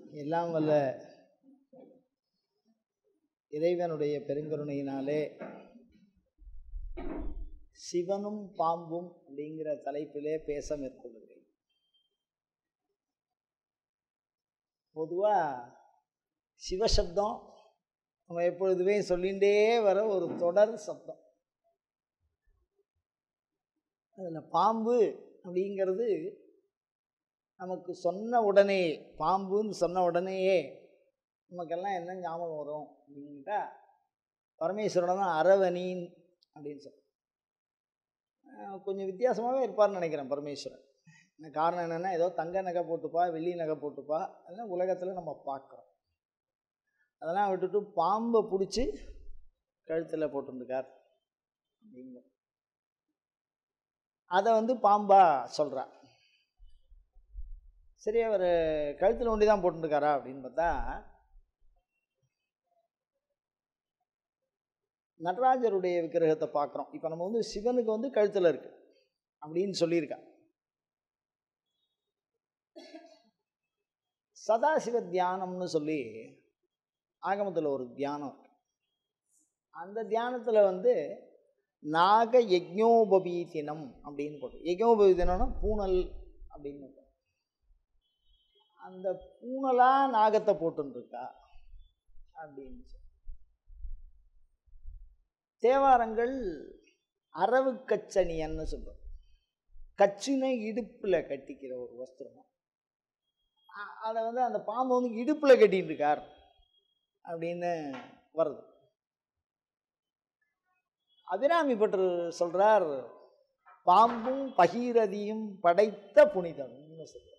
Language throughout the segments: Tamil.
எல்லாம் வல்ல இறைவனுடைய பெருங்கருணையினாலே சிவனும் பாம்பும் அப்படிங்கிற தலைப்பிலே பேச மேற்கொள்கிறேன். பொதுவாக சிவசப்தம் நம்ம எப்பொழுதுமே சொல்லிகிட்டே வர ஒரு தொடர் சப்தம். அதில் பாம்பு அப்படிங்கிறது நமக்கு சொன்ன உடனே, பாம்புன்னு சொன்ன உடனேயே நமக்கெல்லாம் என்ன ஞாபகம் வரும் அப்படின்ட்டா, பரமேஸ்வரனை தான் அரவணீன் அப்படின்னு சொல்ல. கொஞ்சம் வித்தியாசமாகவே இருப்பார்னு நினைக்கிறேன் பரமேஸ்வரன். காரணம் என்னென்னா, ஏதோ தங்க நகை போட்டுப்பா, வெள்ளி நகை போட்டுப்பா, அதெல்லாம் உலகத்தில் நம்ம பார்க்குறோம். அதெல்லாம் விட்டுட்டு பாம்பை பிடிச்சி கழுத்தில் போட்டுருக்கார் அப்படிங்கிற அதை பாம்பா சொல்கிறா. சரி, அவர் கழுத்தில் ஒண்டி தான் போட்டுருக்காரா அப்படின்னு பார்த்தா, நடராஜருடைய விக்கிரகத்தை பார்க்குறோம். இப்போ நம்ம சிவனுக்கு கழுத்தில் இருக்கு அப்படின்னு சொல்லியிருக்கா. சதாசிவ தியானம்னு சொல்லி ஆகமத்தில் ஒரு தியானம் இருக்கு. அந்த தியானத்தில் நாக யஜ்ஞோபவீதினம் அப்படின்னு போட்டு, யஜ்ஞோபவீதினம்னா பூனல் அப்படின்னு, அந்த பூனலா நாகத்தை போட்டுருக்கா அப்படின்னு சொல்லி. தேவாரங்கள் அரவு கச்சனியன்னு சொல்றோம். கச்சினை இடுப்பில் கட்டிக்கிற ஒரு வஸ்திரம். அதை அந்த பாம்பு இடுப்பில் கட்டிட்டு இருக்கார் அப்படின்னு வருது. அபிராமி பட்டர் சொல்றார், பாம்பும் பகீரதியும் படைத்த புனிதம்னு சொல்றார்.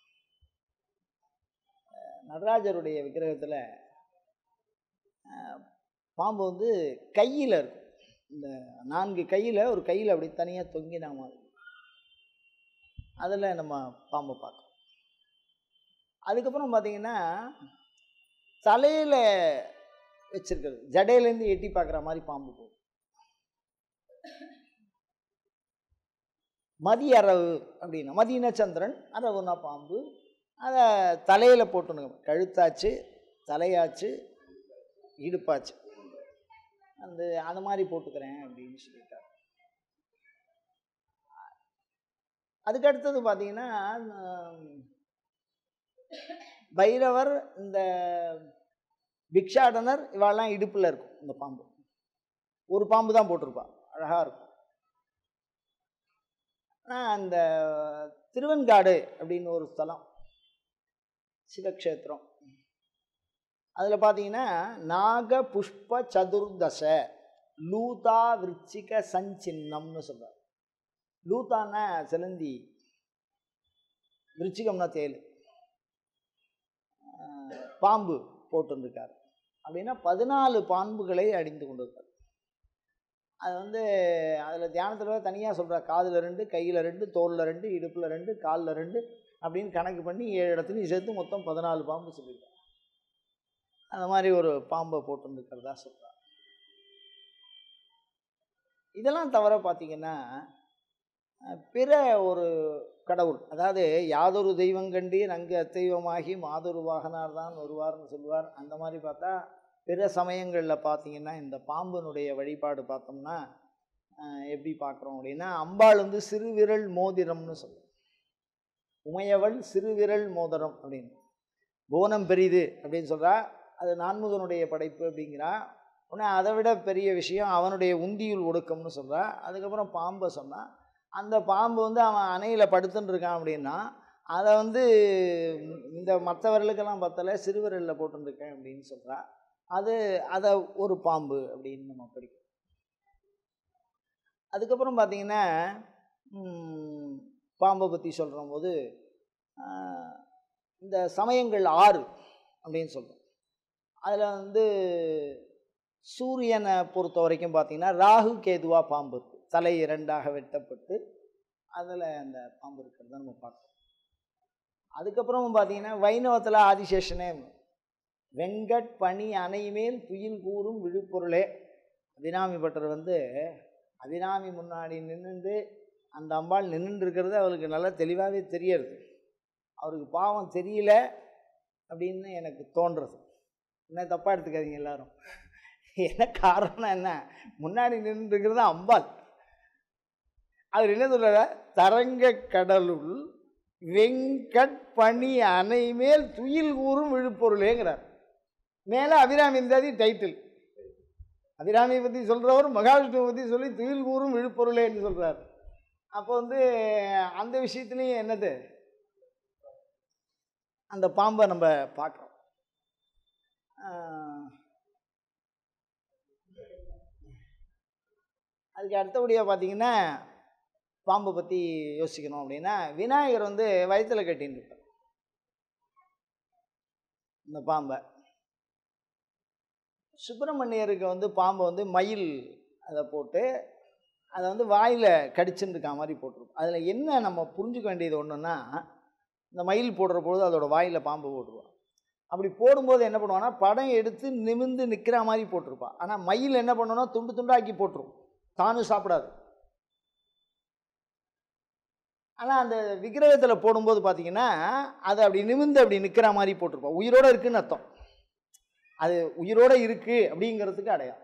நடராஜருடைய விக்கிரகத்தில் பாம்பு கையில் இருக்கும். இந்த 4 கையில் ஒரு கையில் அப்படி தனியாக தொங்கின மாதிரி அதில் நம்ம பாம்பை பார்க்கணும். அதுக்கப்புறம் பார்த்தீங்கன்னா, தலையில் வச்சிருக்கிறது, ஜடையிலேருந்து எட்டி பார்க்குற மாதிரி பாம்பு போகும். மதி அரவு அப்படின்னா, மதின சந்திரன், அரவுனா பாம்பு. அதை தலையில் போட்டுனுங்க, கழுத்தாச்சு, தலையாச்சு, இடுப்பாச்சு, அந்த மாதிரி போட்டுக்கிறேன் அப்படின்னு சொல்லிட்டார். அதுக்கு அடுத்தது பார்த்தீங்கன்னா, பைரவர், இந்த பிக்ஷாடனர், இவாளெல்லாம் இடுப்பில் இருக்கும். இந்த பாம்பு ஒரு பாம்பு தான் போட்டிருப்பா, அழகாக இருக்கும். ஆனால் அந்த திருவெண்காடு அப்படின்னு ஒரு ஸ்தலம், சிவக்ஷேத்திரம், அதில் பார்த்தீங்கன்னா நாக புஷ்ப சதுர்தச லூதா விருச்சிக சஞ்சின்னம்னு சொல்கிறார். லூதான்னா சிலந்தி, விருச்சிகம்னா தேல், பாம்பு போட்டுருக்கார். அப்படின்னா 14 பாம்புகளை அடிந்து கொண்டிருக்கார். அது அதில் தியானத்தில் தனியாக சொல்கிறார், காதில் 2, கையில் 2, தோளில் 2, இடுப்பில் 2, காலில் 2 அப்படின்னு கணக்கு பண்ணி 7 இடத்துலையும் சேர்த்து மொத்தம் 14 பாம்பு சொல்லியிருக்கார். அந்த மாதிரி ஒரு பாம்பை போட்டுருக்கிறதா சொல்கிறார். இதெல்லாம் தவிர பார்த்தீங்கன்னா, பிற ஒரு கடவுள், அதாவது யாதொரு தெய்வம் கண்டீர் அங்கு அத்தெய்வமாகி மாதொரு வாகனார் தான் வருவார்னு சொல்லுவார். அந்த மாதிரி பார்த்தா பிற சமயங்களில் பார்த்தீங்கன்னா, இந்த பாம்பினுடைய வழிபாடு பார்த்தோம்னா எப்படி பார்க்குறோம் அப்படின்னா, அம்பாள் சிறுவிரல் மோதிரம்னு சொல்லுவோம். உமையவள் சிறுவிரல் மோதிரம் அப்படின்னு, புவனம் பெரிது அப்படின்னு சொல்கிறா. அது நான்முகனுடைய படைப்பு அப்படிங்கிறா. உடனே அதை விட பெரிய விஷயம் அவனுடைய உந்தியுள் ஒடுக்கம்னு சொல்கிறா. அதுக்கப்புறம் பாம்பை சொன்னால், அந்த பாம்பு அவன் அணையில் படுத்துன்னு இருக்கான் அப்படின்னா, அதை இந்த மற்றவர்களுக்கெல்லாம் பத்தலை, சிறுவிரலில் போட்டுருக்கேன் அப்படின்னு சொல்கிறா. அதை ஒரு பாம்பு அப்படின்னு நம்ம படிக்கிறோம். அதுக்கப்புறம் பார்த்திங்கன்னா, பாம்பை பற்றி சொல்கிற போது இந்த சமயங்கள் 6 அப்படின்னு சொல்கிறோம். அதில் சூரியனை பொறுத்த வரைக்கும் பார்த்திங்கன்னா, ராகு கேதுவா பாம்பு இருக்குது, தலை 2ஆக வெட்டப்பட்டு அதில் அந்த பாம்பு இருக்கிறத நம்ம பார்க்கணும். அதுக்கப்புறம் பார்த்திங்கன்னா, வைணவத்தில் ஆதிசேஷனே, வெங்கட் பனி அணைமேல் துயில் கூறும் விழுப்பொருளே. அபிராமி பட்டர் அபிராமி முன்னாடி நின்றுண்டு அந்த அம்பாள் நின்றுட்டு இருக்கிறது அவருக்கு நல்லா தெளிவாகவே தெரியறது. அவருக்கு பாவம் தெரியல, அப்படின்னு எனக்கு தோன்றுறது. என்ன தப்பாக எடுத்துக்காதீங்க எல்லாரும். என்ன காரணம் என்ன, முன்னாடி நின்றுருக்கிறது அம்பாள். அவர் என்ன சொல்ற, தரங்க கடலுள் வெங்கட் பனி அணை மேல் துயில் கூறும் விழுப்பொருளேங்கிறார். மேலே அபிராமி இருந்தாதி டைட்டில். அபிராமியை பற்றி சொல்கிறவர் மகாவிஷ்ணுவை பற்றி சொல்லி துயில் கூறும் விழுப்பொருளேன்னு சொல்கிறார். அப்போ வந்து அந்த விஷயத்துலையும் என்னது, அந்த பாம்பை நம்ம பார்க்குறோம். அதுக்கு அடுத்தபடியாக பார்த்தீங்கன்னா பாம்பை பற்றி யோசிக்கணும் அப்படின்னா, விநாயகர் வந்து வயிற்றில் கட்டின்னு இருப்பார் இந்த பாம்பை. சுப்பிரமணியருக்கு வந்து பாம்பை வந்து மயில் அதை போட்டு அதை வந்து வாயில் கடிச்சுன்னு இருக்கா மாதிரி போட்டிருக்கும். அதில் என்ன நம்ம புரிஞ்சுக்க வேண்டியது ஒன்றுன்னா, இந்த மயில் போடுற பொழுது அதோட வாயில் பாம்பு போட்டுருவான். அப்படி போடும்போது என்ன பண்ணுவான்னா, படம் எடுத்து நிமிர்ந்து நிற்கிற மாதிரி போட்டிருப்பான். ஆனால் மயில் என்ன பண்ணுன்னா, துண்டு துண்டாக்கி போட்டுரும், தானும் சாப்பிடாது. ஆனால் அந்த விக்கிரகத்தில் போடும்போது பார்த்தீங்கன்னா அது அப்படி நிமிர்ந்து அப்படி நிற்கிற மாதிரி போட்டிருப்பான். உயிரோடு இருக்குன்னு அர்த்தம். அது உயிரோடு இருக்குது அப்படிங்கிறதுக்கு அடையாளம்.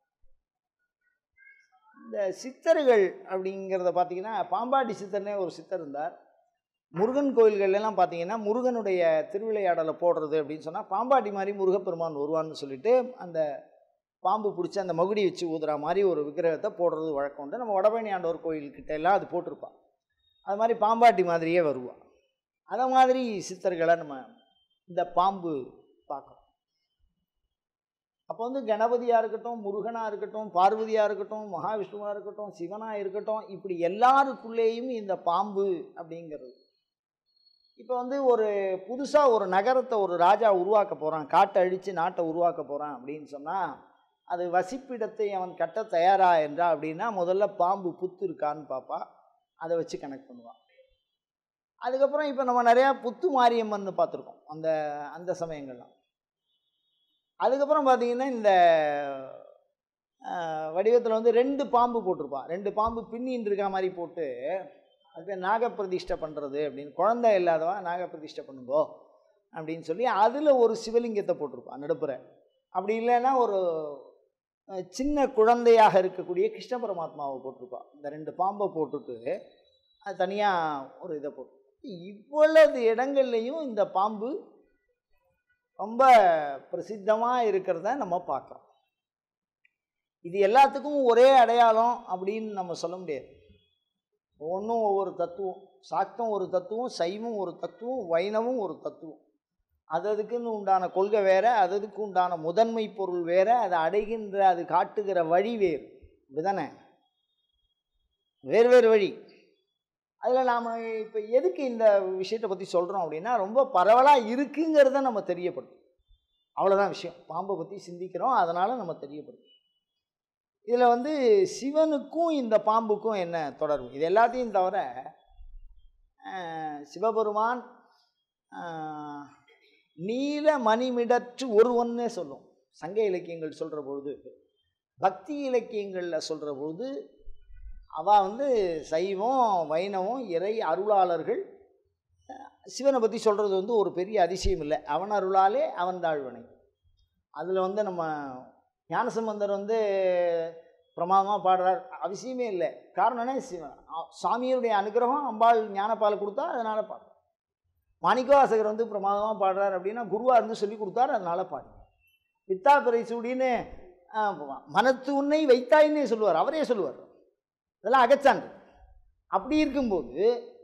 இந்த சித்தர்கள் அப்படிங்கிறத பார்த்தீங்கன்னா, பாம்பாட்டி சித்தர்னே ஒரு சித்தர் இருந்தார். முருகன் கோயில்கள்லாம் பார்த்தீங்கன்னா முருகனுடைய திருவிளையாடலை போடுறது அப்படின்னு சொன்னால் பாம்பாட்டி மாதிரி முருகப்பெருமான் வருவான்னு சொல்லிட்டு அந்த பாம்பு பிடிச்சி அந்த மகுடி வச்சு ஊதுற மாதிரி ஒரு விக்கிரகத்தை போடுறது வழக்கம் உண்டு. நம்ம வடபழனி ஆண்டவர் கோயில்கிட்ட எல்லாம் அது போட்டிருப்பான். அது மாதிரி பாம்பாட்டி மாதிரியே வருவான். அதை மாதிரி சித்தர்களை நம்ம இந்த பாம்பு பார்க்குறோம். அப்போ வந்து கணபதியாக இருக்கட்டும், முருகனாக இருக்கட்டும், பார்வதியாக இருக்கட்டும், மகாவிஷ்ணுவாக இருக்கட்டும், சிவனாக இருக்கட்டும், இப்படி எல்லாருக்குள்ளேயும் இந்த பாம்பு அப்படிங்கிறது. இப்போ வந்து ஒரு புதுசாக ஒரு நகரத்தை ஒரு ராஜா உருவாக்க போகிறான், காட்டை அழித்து நாட்டை உருவாக்க போகிறான் அப்படின்னு சொன்னால், அது வசிப்பிடத்தை அவன் கட்ட தயாரா என்றா அப்படின்னா முதல்ல பாம்பு புத்து இருக்கான்னு பார்ப்பா, அதை வச்சு கனெக்ட் பண்ணுவான். அதுக்கப்புறம் இப்போ நம்ம நிறையா புத்து மாரியம்மன் பார்த்துருக்கோம் அந்த சமயங்கள்லாம். அதுக்கப்புறம் பார்த்தீங்கன்னா இந்த வடிவத்தில் வந்து 2 பாம்பு போட்டிருப்பான். 2 பாம்பு பின்னின்னு இருக்கா மாதிரி போட்டு அதுக்கு நாகப்பிரதிஷ்டை பண்ணுறது அப்படின்னு, குழந்தை இல்லாதவா நாகப்பிரதிஷ்டை பண்ணுங்கோ அப்படின்னு சொல்லி அதில் ஒரு சிவலிங்கத்தை போட்டிருப்பான் நடுப்புற. அப்படி இல்லைன்னா ஒரு சின்ன குழந்தையாக இருக்கக்கூடிய கிருஷ்ண பரமாத்மாவை போட்டிருப்பான். இந்த 2 பாம்பை போட்டுட்டு அது தனியாக ஒரு இதை போட்டு, இவ்வளவு இடங்கள்லையும் இந்த பாம்பு ரொம்ப பிரசித்தமாக இருக்கிறத நம்ம பார்க்குறோம். இது எல்லாத்துக்கும் ஒரே அடையாளம் அப்படின்னு நம்ம சொல்ல முடியாது. ஒவ்வொன்றும் ஒவ்வொரு தத்துவம். சாக்தம் ஒரு தத்துவம், சைவம் ஒரு தத்துவம், வைணவம் ஒரு தத்துவம். அதுக்குன்னு உண்டான கொள்கை வேறு, அதுக்கு உண்டான முதன்மை பொருள் வேறு, அதை அடைகின்ற அது காட்டுகிற வழி வேறு. இதுதானே வேறு வேறு வழி. அதில் நாம் இப்போ எதுக்கு இந்த விஷயத்தை பற்றி சொல்கிறோம் அப்படின்னா, ரொம்ப பரவலாக இருக்குங்கிறத நம்ம தெரியப்படுத்தும். அவ்வளோதான் விஷயம். பாம்பை பற்றி சிந்திக்கிறோம், அதனால் நம்ம தெரியப்படுத்தும். இதில் வந்து சிவனுக்கும் இந்த பாம்புக்கும் என்ன தொடர்பு? இது எல்லாத்தையும் தவிர சிவபெருமான் நீல மணிமிடற்று ஒருவன்னே சொல்லும் சங்க இலக்கியங்கள் சொல்கிற பொழுது. பக்தி இலக்கியங்களில் சொல்கிற பொழுது அவள் வந்து சைவம் வைணவம் இறை அருளாளர்கள். சிவனை பற்றி சொல்கிறது வந்து ஒரு பெரிய அதிசயம் இல்லை. அவன் அருளாலே அவன் தாழ்வனை. அதில் வந்து நம்ம ஞானசம்பந்தர் வந்து பிரமாதமாக பாடுறார், அவசியமே இல்லை. காரணம் என்ன, சிவன் சாமியுடைய அனுகிரகம், அம்பாள் ஞானப்பால் கொடுத்தா அதனால் பாடுறார். மாணிக்கவாசகர் வந்து பிரமாதமாக பாடுறார் அப்படின்னா குருவாக இருந்து சொல்லி கொடுத்தார், அதனால் பாடுறார். பித்தா பிறை சூடின்னு மனத்து உன்னை வைத்தாயின்னே சொல்லுவார், அவரே சொல்லுவார். இதெல்லாம் அகச்சான்று. அப்படி இருக்கும்போது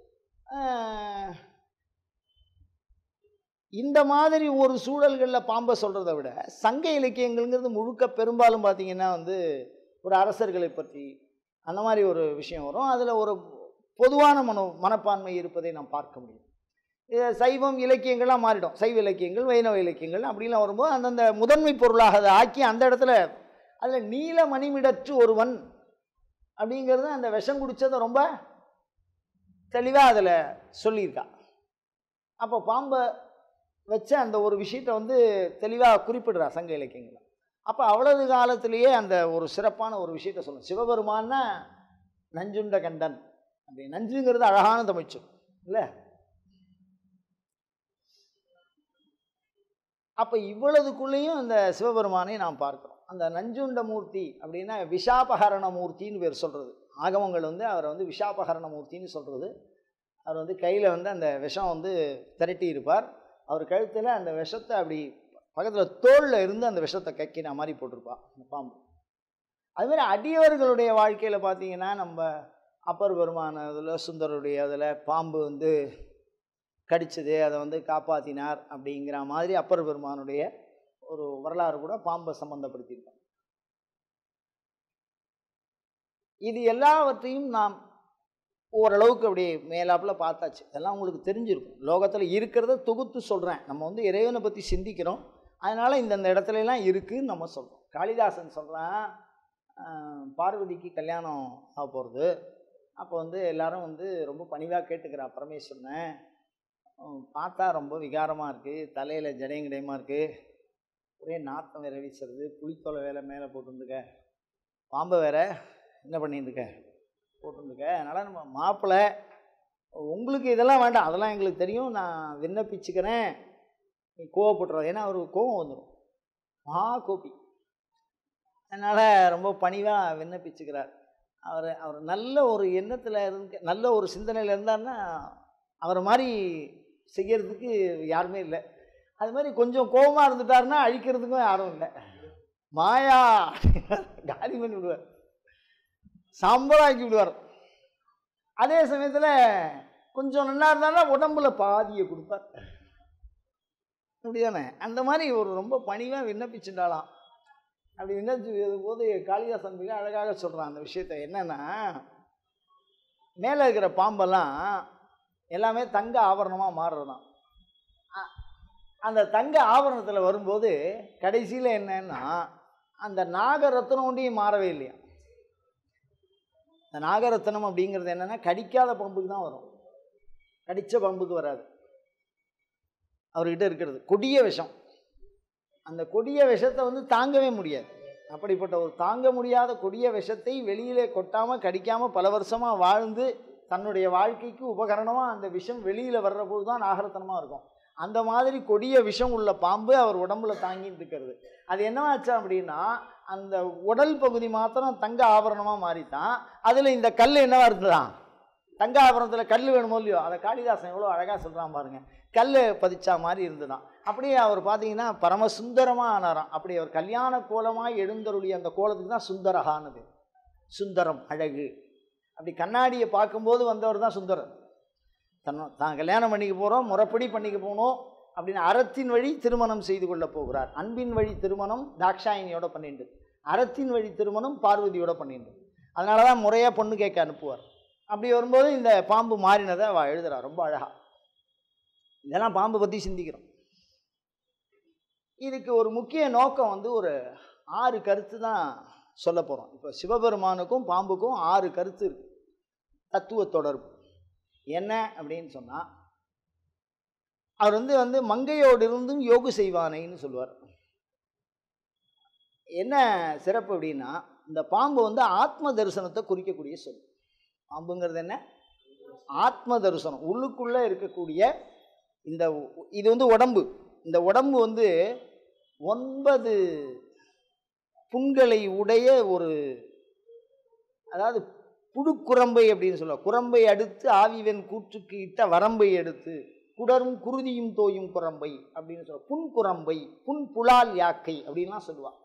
இந்த மாதிரி ஒரு சூழல்களில் பாம்பை சொல்கிறத விட சங்க இலக்கியங்கள்ங்கிறது முழுக்க பெரும்பாலும் பார்த்திங்கன்னா வந்து ஒரு அரசர்களை பற்றி அந்த மாதிரி ஒரு விஷயம் வரும். அதில் ஒரு பொதுவான மனப்பான்மை இருப்பதை நாம் பார்க்க முடியும். சைவம் இலக்கியங்கள்லாம் மாறிடும். சைவ இலக்கியங்கள் வைணவ இலக்கியங்கள் அப்படிலாம் வரும்போது அந்தந்த முதன்மை பொருளாக அதை ஆக்கி அந்த இடத்துல அதில் நீல மணிமிடற்று ஒருவன் அப்படிங்கிறது அந்த விஷம் குடித்ததை ரொம்ப தெளிவாக அதில் சொல்லியிருக்கா. அப்போ பாம்பை வச்ச அந்த ஒரு விஷயத்தை வந்து தெளிவாக குறிப்பிடுறா சங்க இலக்கியங்கள். அப்போ அவ்வளவு காலத்திலேயே அந்த ஒரு சிறப்பான ஒரு விஷயத்த சொல்லணும். சிவபெருமான்னா நஞ்சுண்ட கண்டன். அப்படி நஞ்சுங்கிறது அழகான தமிழ்ச்சொல் இல்லை? அப்போ இவ்வளவுக்குள்ளேயும் இந்த சிவபெருமானை நாம் பார்க்கிறோம். அந்த நஞ்சுண்ட மூர்த்தி அப்படின்னா விஷாபகரண மூர்த்தின்னு பேர் சொல்கிறது. ஆகமங்கள் வந்து அவரை வந்து விஷாபகரண மூர்த்தின்னு சொல்கிறது. அவர் வந்து கையில் வந்து அந்த விஷம் வந்து திரட்டி இருப்பார். அவர் கழுத்தில் அந்த விஷத்தை அப்படி பக்கத்தில் தோளில் இருந்து அந்த விஷத்தை கக்கின மாதிரி போட்டிருப்பாள் அந்த பாம்பு. அதுமாதிரி அடியவர்களுடைய வாழ்க்கையில் பார்த்தீங்கன்னா நம்ம அப்பர் பெருமான இதில் சுந்தருடைய அதில் பாம்பு வந்து கடிச்சது, அதை வந்து காப்பாற்றினார் அப்படிங்கிற மாதிரி அப்பர் பெருமானுடைய ஒரு வரலாறு கூட பாம்பை சம்பந்தப்படுத்தியிருக்காங்க. இது எல்லாவற்றையும் நாம் ஓரளவுக்கு அப்படி மேலாப்பில் பார்த்தாச்சு. இதெல்லாம் உங்களுக்கு தெரிஞ்சிருக்கும். லோகத்தில் இருக்கிறத தொகுத்து சொல்கிறேன். நம்ம வந்து இறைவனை பற்றி சிந்திக்கிறோம், அதனால் இந்தந்த இடத்துலலாம் இருக்குதுன்னு நம்ம சொல்கிறோம். காளிதாசன் சொல்கிறான், பார்வதிக்கு கல்யாணம் ஆக போகிறது. அப்போ வந்து எல்லாரும் வந்து ரொம்ப பணிவாக கேட்டுக்கிறா பரமேஸ்வரனை. பார்த்தா ரொம்ப விகாரமாக இருக்குது, தலையில் ஜடையங்கடையமாக இருக்குது, ஒரே நாத்தம் வேற வீசுறது, புளித்தோலை வேலை மேலே போட்டுருந்துக்க, பாம்பை வேற என்ன பண்ணிட்டுருக்க போட்டுருந்துக்க, அதனால் நம்ம மாப்பிள்ளை உங்களுக்கு இதெல்லாம் வேண்டாம், அதெல்லாம் எங்களுக்கு தெரியும், நான் விண்ணப்பிச்சுக்கிறேன், நீ கோவப்படுற. ஏன்னா அவருக்கு கோவம் வந்துடும், மகா கோபி. அதனால் ரொம்ப பணிவாக விண்ணப்பிச்சுக்கிறார். அவர் நல்ல ஒரு எண்ணத்தில் இருந்து நல்ல ஒரு சிந்தனையில் இருந்தார்னா அவரை மாதிரி செய்யறதுக்கு யாருமே இல்லை. அது மாதிரி கொஞ்சம் கோபமாக இருந்துட்டாருன்னா அழிக்கிறதுக்கும் யாரும் இல்லை. மாயா காலி பண்ணி விடுவார், சாம்பலாக்கி விடுவார். அதே சமயத்தில் கொஞ்சம் நல்லா இருந்தாலும் உடம்புல பாதியை கொடுப்பார். அப்படிதானே? அந்த மாதிரி ஒரு ரொம்ப பணிவாக விண்ணப்பிச்சுட்டாலாம். அப்படி விண்ணப்பிச்ச போது காளிதாசன் மிக அழகாக சொல்கிறான் அந்த விஷயத்தை. என்னென்னா, மேலே இருக்கிற பாம்பெல்லாம் எல்லாமே தங்க ஆபரணமாக மாறுறது தான். அந்த தங்க ஆபரணத்தில் வரும்போது கடைசியில் என்னன்னா அந்த நாகரத்னம் ஒன்றையும் மாறவே இல்லையா. அந்த நாகரத்னம் அப்படிங்கிறது என்னென்னா கடிக்காத பாம்புக்கு தான் வரும், கடித்த பாம்புக்கு வராது. அவர்கிட்ட இருக்கிறது கொடிய விஷம். அந்த கொடிய விஷத்தை வந்து தாங்கவே முடியாது. அப்படிப்பட்ட ஒரு தாங்க முடியாத கொடிய விஷத்தை வெளியிலே கொட்டாமல் கடிக்காமல் பல வருஷமாக வாழ்ந்து தன்னுடைய வாழ்க்கைக்கு உபகரணமாக அந்த விஷம் வெளியில் வர்ற போது தான் நாகரத்தனமாக இருக்கும். அந்த மாதிரி கொடிய விஷம் உள்ள பாம்பு அவர் உடம்புல தாங்கிட்டு இருக்கிறது. அது என்னவாச்சா அப்படின்னா அந்த உடல் பகுதி மாத்திரம் தங்க ஆபரணமாக மாறித்தான். அதில் இந்த கல் என்னவா இருந்துதான், தங்க ஆபரணத்தில் கல் வேணுமோ இல்லையோ, அதை காளிதாசன் எவ்வளோ அழகாக சொல்கிறான் பாருங்க. கல் பதிச்சா மாதிரி இருந்துதான். அப்படியே அவர் பார்த்தீங்கன்னா பரமசுந்தரமாக ஆனாராம். அப்படி அவர் கல்யாண கோலமாக எழுந்தருடைய அந்த கோலத்துக்கு தான் சுந்தரகானது. சுந்தரம் அழகு. அப்படி கண்ணாடியை பார்க்கும்போது வந்தவர் தான் சுந்தரர். தான் கல்யாணம் பண்ணிக்க போகிறோம், முறைப்படி பண்ணிக்க போகணும் அப்படின்னு அறத்தின் வழி திருமணம் செய்து கொள்ள போகிறார். அன்பின் வழி திருமணம் தாக்ஷாயினியோட பண்ணிட்டு, அறத்தின் வழி திருமணம் பார்வதியோட பண்ணிட்டு. அதனால தான் முறையாக பொண்ணு கேட்க அனுப்புவார். அப்படி வரும்போது இந்த பாம்பு மாறினதை எழுதுறா ரொம்ப அழகா. இதெல்லாம் பாம்பை பற்றி சிந்திக்கிறோம். இதுக்கு ஒரு முக்கிய நோக்கம் வந்து ஒரு 6 கருத்து தான் சொல்ல போகிறோம். இப்போ சிவபெருமானுக்கும் பாம்புக்கும் 6 கருத்து இருக்கு, தத்துவ தொடர்பு. என்ன அப்படின்னு சொன்னால், அவர் வந்து மங்கையோடு இருந்தும் யோகு செய்வானைன்னு சொல்லுவார். என்ன சிறப்பு அப்படின்னா, இந்த பாம்பு வந்து ஆத்ம தரிசனத்தை குறிக்கக்கூடிய சொல். பாம்புங்கிறது என்ன? ஆத்ம தரிசனம். உள்ளுக்குள்ளே இருக்கக்கூடிய இது வந்து உடம்பு. இந்த உடம்பு வந்து 9 புண்களை உடைய ஒரு, அதாவது புடுக்குரம்பை அப்படின்னு சொல்லுவார். குரம்பை அடுத்து ஆவிவன் கூற்றுக்கு இட்ட வரம்பை எடுத்து குடரும் குருதியும் தோயும் குரம்பை அப்படின்னு சொல்லுவார். புன்குரம்பை, புன் புலால் யாக்கை அப்படின்லாம் சொல்லுவார்.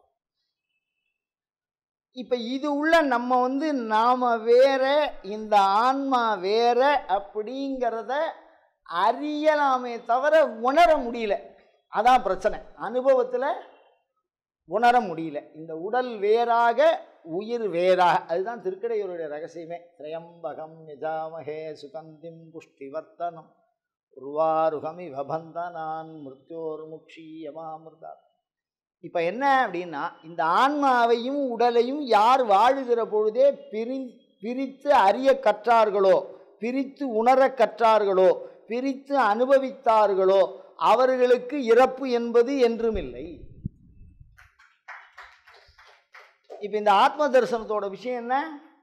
இப்போ இது உள்ள நம்ம வந்து நாம வேற, இந்த ஆன்மா வேற அப்படிங்கிறத அறியலாமே தவிர உணர முடியல. அதான் பிரச்சனை. அனுபவத்தில் உணர முடியல. இந்த உடல் வேறாக உயிர் வேறாக. அதுதான் திருக்கடையூருடைய ரகசியமே. திரையம்பகம் நிஜாமகே சுகந்திம் புஷ்டிவர்த்தனம் உருவாருகமி வபந்தனான் மிருத்யோர் முக்ஷீயமாமிருதா. இப்போ என்ன அப்படின்னா, இந்த ஆன்மாவையும் உடலையும் யார் வாழுகிற பொழுதே பிரித்து அறிய கற்றார்களோ, பிரித்து உணர கற்றார்களோ, பிரித்து அனுபவித்தார்களோ அவர்களுக்கு இறப்பு என்பது என்றும் இல்லை. இப்போ இந்த ஆத்ம தரிசனத்தோட விஷயம் என்ன,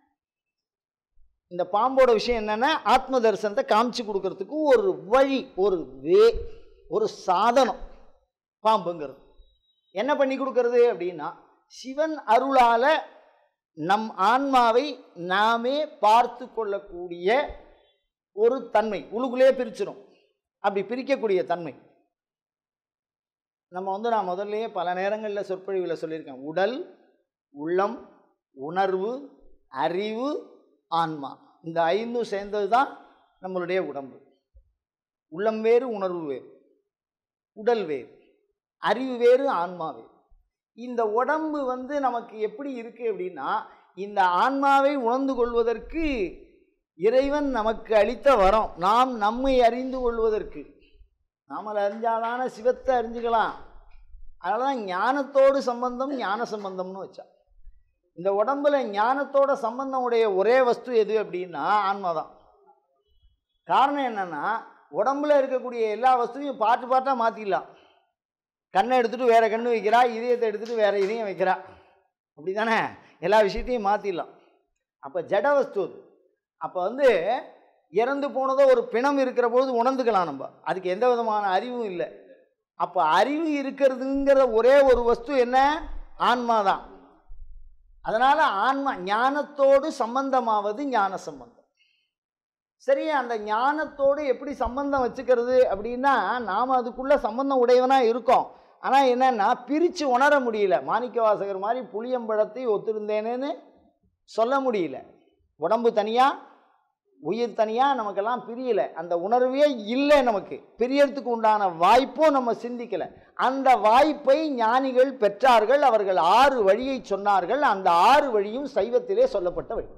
இந்த பாம்போட விஷயம் என்னன்னா, ஆத்ம தரிசனத்தை காமிச்சு கொடுக்கறதுக்கு ஒரு வழி, ஒரு சாதனம். பாம்புங்கிறது. என்ன பண்ணி கொடுக்கறது அப்படின்னா, சிவன் அருளால நம் ஆன்மாவை நாமே பார்த்து கொள்ளக்கூடிய ஒரு தன்மை உள்ளுக்குள்ளே பிரிச்சிடும். அப்படி பிரிக்கக்கூடிய தன்மை நம்ம நான் முதல்லையே பல நேரங்களில் சொற்பொழிவில் சொல்லியிருக்கேன். உடல், உள்ளம், உணர்வு, அறிவு, ஆன்மா, இந்த 5 சேர்ந்தது தான் நம்மளுடைய உடம்பு. உள்ளம் வேறு, உணர்வு வேறு, உடல் வேறு, அறிவு வேறு, ஆன்மா வேறு. இந்த உடம்பு நமக்கு எப்படி இருக்கு அப்படின்னா, இந்த ஆன்மாவை உணர்ந்து கொள்வதற்கு இறைவன் நமக்கு அளித்த வரம். நாம் நம்மை அறிந்து கொள்வதற்கு நாம் அறிஞ்சாதான சிவத்தை அறிஞ்சுக்கலாம். அதனால தான் ஞானத்தோடு சம்பந்தம், ஞான சம்பந்தம்னு வச்சா. இந்த உடம்புல ஞானத்தோட சம்பந்தம் உடைய ஒரே வஸ்து எது அப்படின்னா ஆன்மா தான். காரணம் என்னன்னா, உடம்புல இருக்கக்கூடிய எல்லா வஸ்துவையும் பாட்டு பாட்டாக மாற்றிடலாம். கண்ணை எடுத்துகிட்டு வேற கண்ணு வைக்கிறா, இதயத்தை எடுத்துகிட்டு வேற இதயம் வைக்கிறா, அப்படி தானே? எல்லா விஷயத்தையும் மாற்றிடலாம். அப்போ ஜட வஸ்து அது. அப்போ இறந்து போனதோ ஒரு பிணம் இருக்கிற பொழுது உணர்ந்துக்கலாம் நம்ம. அதுக்கு எந்த விதமான அறிவும் இல்லை. அப்போ அறிவு இருக்கிறதுங்கிற ஒரே ஒரு வஸ்து என்ன? ஆன்மா தான். அதனால் ஆன்மா ஞானத்தோடு சம்பந்தமாவது ஞான சம்பந்தம். சரி, அந்த ஞானத்தோடு எப்படி சம்பந்தம் வச்சுக்கிறது அப்படின்னா, நாம் அதுக்குள்ளே சம்பந்தம் உடையவனாக இருக்கோம். ஆனால் என்னன்னா, பிரித்து உணர முடியல. மாணிக்க வாசகர் மாதிரி புளியம்பழத்தை ஒத்திருந்தேனேன்னு சொல்ல முடியல. உடம்பு தனியாக, உயிர் தனியாக, நமக்கெல்லாம் பிரியலை. அந்த உணர்வே இல்லை. நமக்கு பிரியறதுக்கு உண்டான வாய்ப்பும் நம்ம சிந்திக்கலை. அந்த வாய்ப்பை ஞானிகள் பெற்றார்கள். அவர்கள் 6 வழியை சொன்னார்கள். அந்த 6 வழியும் சைவத்திலே சொல்லப்பட்ட வழி.